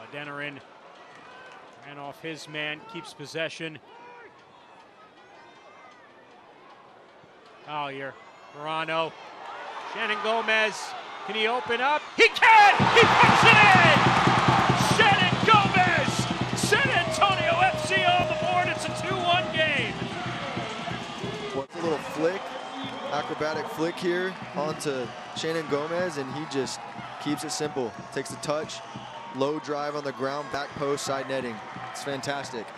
Adeniran ran off his man, keeps possession. Foul here. Verano. Shannon Gomez. Can he open up? He can! He puts it in! Shannon Gomez! San Antonio FC on the board. It's a 2-1 game. What's a little flick, acrobatic flick here onto Shannon Gomez, and he just keeps it simple. Takes the touch, low drive on the ground, back post, side netting. It's fantastic.